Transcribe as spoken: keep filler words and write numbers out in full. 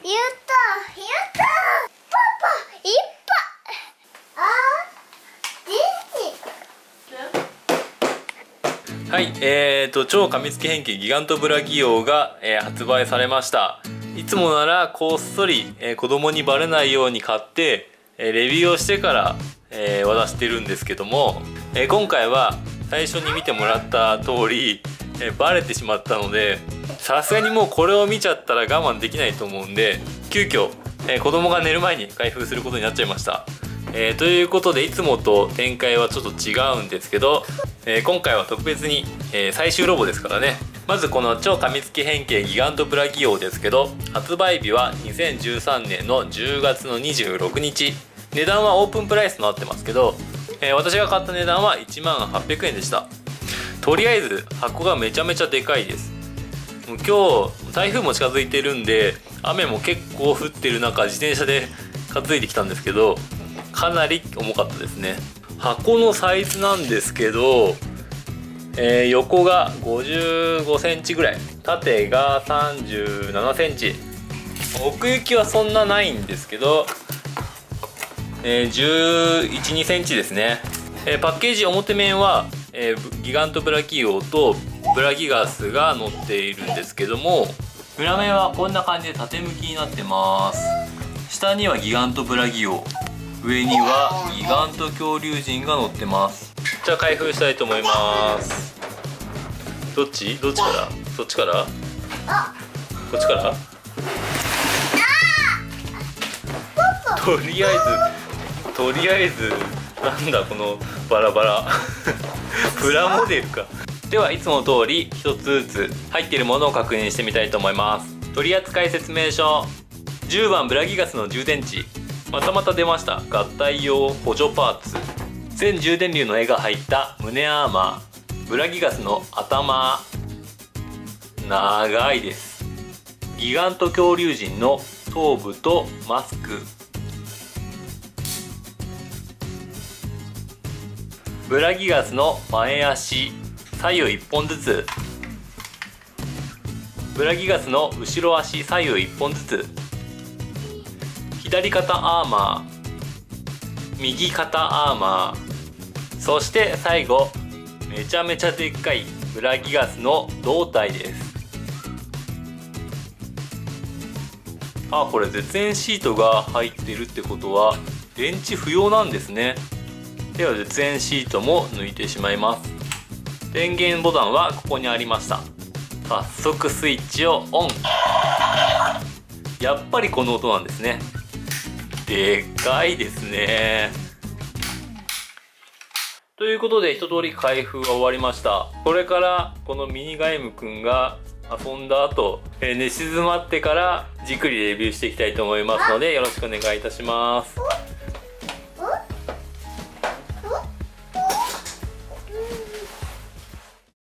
ったやったパパいっぱい。あー電池。 はい、えーと超過密変形ギガントブラギオが、えー発売されました。いつもならこっそり、えー、子供にバレないように買って、えー、レビューをしてから、えー、渡してるんですけども、えー、今回は最初に見てもらった通り、えー、バレてしまったので、さすがにもうこれを見ちゃったら我慢できないと思うんで、急遽、えー、子供が寝る前に開封することになっちゃいました。えー、ということでいつもと展開はちょっと違うんですけど、えー、今回は特別に、えー、最終ロボですからね。まずこの超過密変形ギガントブラギオですけど、発売日はにせんじゅうさんねんのじゅうがつのにじゅうろくにち、値段はオープンプライスとなってますけど、えー、私が買った値段はいちまんはっぴゃくえんでした。とりあえず箱がめちゃめちゃでかいです。もう今日台風も近づいてるんで、雨も結構降ってる中自転車で担いできたんですけど、かなり重かったですね。箱のサイズなんですけど、えー、横がごじゅうごセンチぐらい、縦がさんじゅうななセンチ、奥行きはそんなないんですけど、えー、じゅういち、にセンチですね。えー、パッケージ表面は、えー、ギガントブラギオとブラギガスが載っているんですけども、裏面はこんな感じで縦向きになってます。下にはギガントブラギオ、上にはギガント恐竜人が乗ってます。じゃあ開封したいと思います。どっちどっちからそっちからこっちから、とりあえずとりあえずなんだこのバラバラプラモデルか。ではいつもの通り一つずつ入っているものを確認してみたいと思います。取扱説明書、じゅうばんブラギガスの充電池、またまた出ました合体用補助パーツ、全充電流の絵が入った胸アーマー、ブラギガスの頭、長いです。ギガント恐竜人の頭部とマスク、ブラギガスの前足左右いっぽんずつ、ブラギガスの後ろ足左右いっぽんずつ、左肩アーマー、右肩アーマー、そして最後めちゃめちゃでっかいブラギガスの胴体です。あ、これ絶縁シートが入ってるってことは電池不要なんですね。では絶縁シートも抜いてしまいます。電源ボタンはここにありました。早速スイッチをオン。やっぱりこの音なんですね。でかいですね。ということで一通り開封が終わりました。これからこのミニガイムくんが遊んだ後、えー、寝静まってからじっくりレビューしていきたいと思いますのでよろしくお願いいたします。